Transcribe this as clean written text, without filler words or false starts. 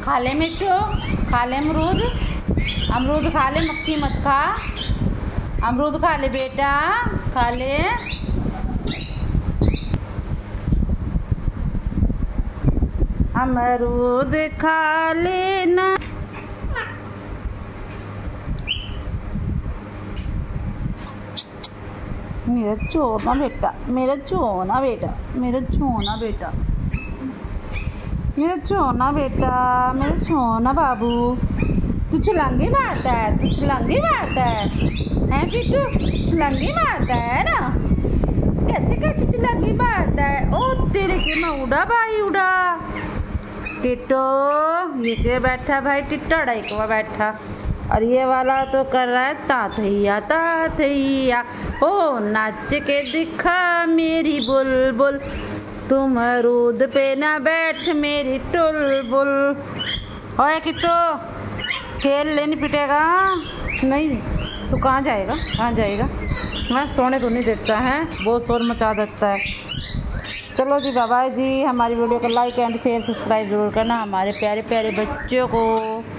खा ले मिट्टू, खा ले अमरूद, अमरूद खा ले, मक्खी मत खा। अमरूद खा ले बेटा, खा ले। अमरूद खा लेना। मेरा चोना बेटा, मेरा चोना बेटा, मेरा चोना बेटा, मेरा चोना बेटा, मेरा चोना बाबू। तू छलांगे मारता है, तू छलांगे मारता है बिट्टू, छलांगे मारता है ना। कैसे कैसे छलांगे मारता है। ओ तेरे के मैं उड़ा भाई उड़ा। टिट्टो ये के बैठा भाई, टिट्टा डाई को बैठा, और ये वाला तो कर रहा है ताथैया ताथैया। ओ नाच के दिखा मेरी बुलबुल, तुम अमरूद पे ना बैठ मेरी टुलबुल। ओए किट्टू खेल ले, नहीं पिटेगा नहीं तो कहाँ जाएगा, कहाँ जाएगा। मैं सोने तो नहीं देता है, बहुत शोर मचा देता है। चलो जी बाय बाय जी। हमारी वीडियो को लाइक एंड शेयर सब्सक्राइब जरूर करना। हमारे प्यारे प्यारे बच्चों को